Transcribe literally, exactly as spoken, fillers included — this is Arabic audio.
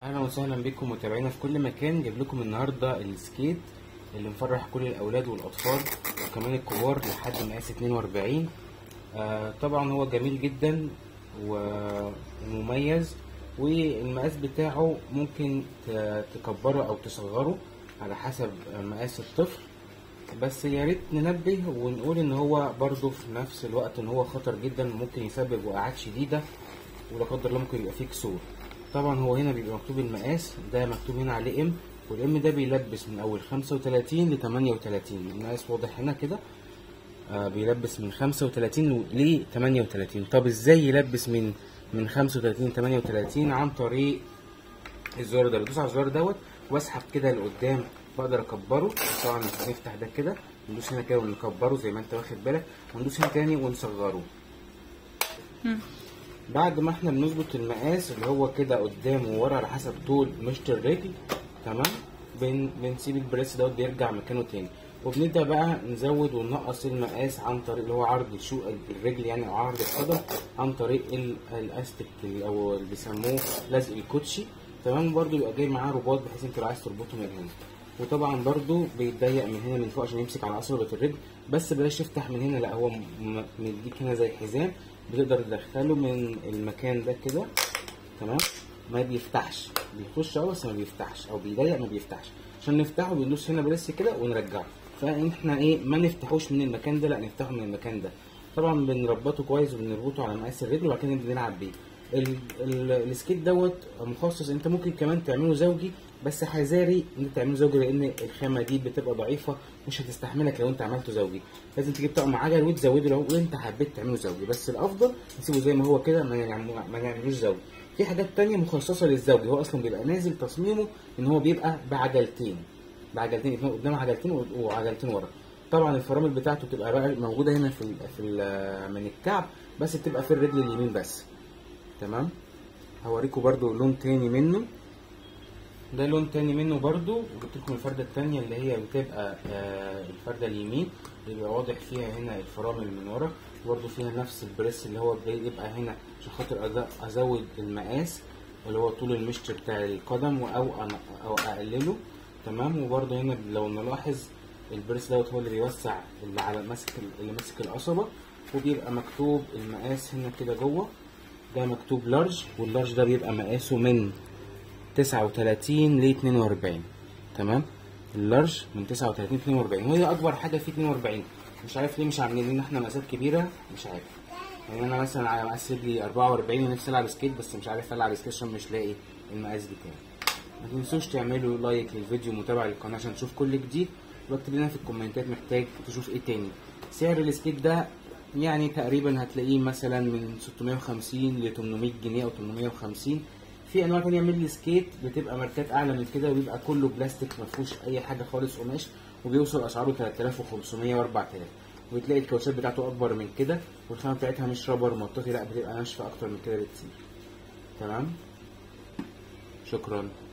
اهلا وسهلا بكم متابعينا في كل مكان. جايب لكم النهارده السكيت اللي مفرح كل الاولاد والاطفال وكمان الكبار لحد مقاس اتنين واربعين. آه طبعا هو جميل جدا ومميز، والمقاس بتاعه ممكن تكبره او تصغره على حسب مقاس الطفل، بس يا ريت ننبه ونقول ان هو برضه في نفس الوقت ان هو خطر جدا وممكن يسبب وقعات شديده، ولا قدر الله ممكن يبقى فيه كسور. طبعا هو هنا بيبقى مكتوب المقاس، ده مكتوب هنا عليه ام، والام ده بيلبس من اول خمسة وتلاتين ل تمانية وتلاتين. المقاس واضح هنا كده، آه بيلبس من خمسة وتلاتين ل تمانية وتلاتين. طب ازاي يلبس من من خمسة وتلاتين ل تمانية وتلاتين؟ عن طريق الزرار ده، بدوس على الزرار دوت واسحب كده لقدام، بقدر اكبره. طبعا نفتح ده كده، ندوس هنا كده ونكبره زي ما انت واخد بالك، وندوس هنا تاني ونصغره. بعد ما احنا بنظبط المقاس اللي هو كده قدام وورا على حسب طول مشط الرجل، تمام، بن بنسيب البريس دوت بيرجع مكانه تاني، وبنبدا بقى نزود وننقص المقاس عن طريق اللي هو عرض الشو الرجل يعني، او عرض القدم، عن طريق الاستيك او اللي بيسموه لزق الكوتشي. تمام، برده بيبقى جاي معاه رباط بحيث انت لو عايز تربطه من هنا، وطبعا برده بيتضيق من هنا من فوق عشان يمسك على اصابع الرجل، بس بلاش تفتح من هنا، لا هو مديك هنا زي حزام بتقدر تدخله من المكان ده كده. تمام، ما بيفتحش، بيخش اه بس ما بيفتحش، او بيضيق ما بيفتحش. عشان نفتحه بندوس هنا بريس كده ونرجعه، فاحنا ايه ما نفتحوش من المكان ده، لا نفتحه من المكان ده. طبعا بنربطه كويس وبنربطه على مقاس الرجل، وبعد كده نبدا نلعب بيه. السكيت دوت مخصص، انت ممكن كمان تعمله زوجي، بس حذاري ان انت تعمله زوجي لان الخامه دي بتبقى ضعيفه مش هتستحملك لو انت عملته زوجي. لازم تجيب طقم عجل وتزوده لو انت حبيت تعمله زوجي، بس الافضل نسيبه زي ما هو كده، ما نعملوش زوجي. في حاجات تانية مخصصه للزوجي، هو اصلا بيبقى نازل تصميمه ان هو بيبقى بعجلتين بعجلتين قدام عجلتين وعجلتين ورا. طبعا الفرامل بتاعته بتبقى بقى موجوده هنا في ال في ال من الكعب، بس بتبقى في الرجل اليمين بس. تمام، هوريكم برضو لون تاني منه، ده لون تاني منه برضو، وجبت لكم الفرده التانية اللي هي بتبقى آه الفرده اليمين، اللي بيبقى واضح فيها هنا الفرامل من ورا، برضو فيها نفس البريس اللي هو بيبقى هنا عشان خاطر ازود المقاس اللي هو طول المشط بتاع القدم او او اقلله. تمام، وبرضو هنا لو نلاحظ البريس دوت هو اللي بيوسع اللي على ماسك اللي ماسك القصبه، وبيبقى مكتوب المقاس هنا كده جوه، ده مكتوب لارج، واللارج ده بيبقى مقاسه من تسعة وتلاتين ل اتنين واربعين. تمام، اللارج من تسعة وتلاتين ل اتنين واربعين، وهي اكبر حاجه فيه اتنين واربعين. مش عارف ليه مش عاملين لنا احنا مقاسات كبيره، مش عارف يعني. انا مثلا على مقاس رجلي اربعة واربعين ونفسي العب سكيت، بس مش عارف العب سكيت عشان مش لاقي المقاس بتاعي. ما تنسوش تعملوا لايك للفيديو ومتابعه للقناه عشان تشوف كل جديد، واكتب لنا في الكومنتات محتاج تشوف ايه تاني. سعر السكيت ده يعني تقريبا هتلاقيه مثلا من ستمية وخمسين ل تمنمية جنيه او تمنمية وخمسين. في انواع تانية من السكيت بتبقى ماركات اعلى من كده، وبيبقى كله بلاستيك مفيهوش اي حاجه خالص قماش، وبيوصل اسعاره تلات الاف وخمسمية و اربعة الاف، وتلاقي الكاوتشات بتاعته اكبر من كده، والخامه بتاعتها مش رابر مطاطي، لا بتبقى ناشفه اكتر من كده بكتير. تمام، شكرا.